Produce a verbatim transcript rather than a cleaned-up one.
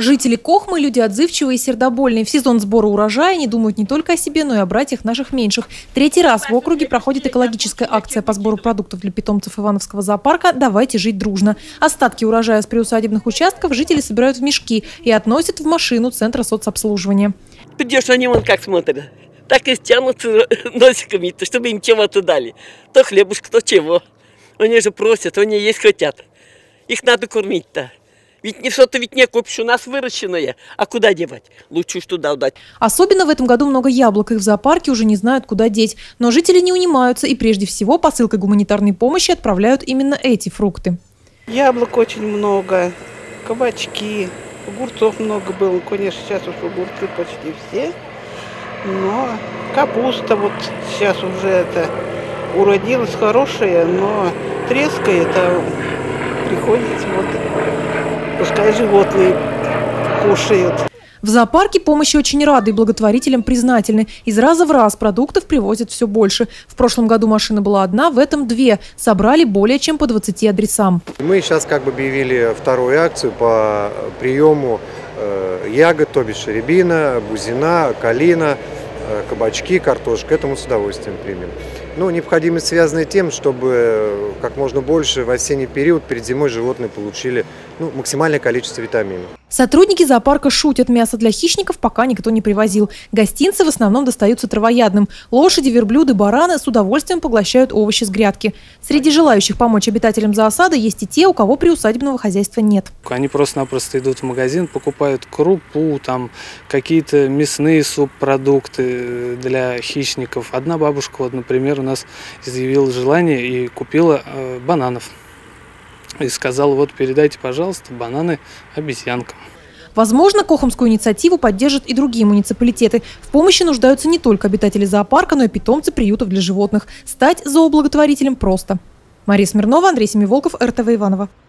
Жители Кохмы – люди отзывчивые и сердобольные. В сезон сбора урожая они думают не только о себе, но и о братьях наших меньших. Третий раз в округе проходит экологическая акция по сбору продуктов для питомцев Ивановского зоопарка «Давайте жить дружно». Остатки урожая с приусадебных участков жители собирают в мешки и относят в машину Центра соцобслуживания. Идешь, они вон как смотрят. Так и стянутся носиками, чтобы им чего-то дали. То хлебушка, то чего. Они же просят, они есть хотят. Их надо кормить-то. Ведь не что-то ведь не купишь, у нас выращенное. А куда девать? Лучше уж туда удать. Особенно в этом году много яблок. Их в зоопарке уже не знают, куда деть. Но жители не унимаются и прежде всего посылкой гуманитарной помощи отправляют именно эти фрукты. Яблок очень много, кабачки, огурцов много было. Конечно, сейчас уж огурцы почти все. Но капуста вот сейчас уже это уродилась хорошая, но трескает, а приходится вот... Пускай животные кушают. В зоопарке помощи очень рады и благотворителям признательны. Из раза в раз продуктов привозят все больше. В прошлом году машина была одна, в этом две. Собрали более чем по двадцати адресам. Мы сейчас как бы объявили вторую акцию по приему э, ягод, то бишь рябина, бузина, калина, э, кабачки, картошка. Это мы с удовольствием примем. Ну, необходимость связана с тем, чтобы как можно больше в осенний период перед зимой животные получили ну, максимальное количество витаминов. Сотрудники зоопарка шутят, мясо для хищников пока никто не привозил. Гостинцы в основном достаются травоядным. Лошади, верблюды, бараны с удовольствием поглощают овощи с грядки. Среди желающих помочь обитателям зоосада есть и те, у кого приусадебного хозяйства нет. Они просто-напросто идут в магазин, покупают крупу, там какие-то мясные субпродукты для хищников. Одна бабушка, вот, например, у нас изъявила желание и купила э, бананов. И сказала, вот передайте, пожалуйста, бананы обезьянкам. Возможно, кохомскую инициативу поддержат и другие муниципалитеты. В помощи нуждаются не только обитатели зоопарка, но и питомцы приютов для животных. Стать зооблаготворителем просто. Мария Смирнова, Андрей Семиволков, эр тэ вэ Иваново.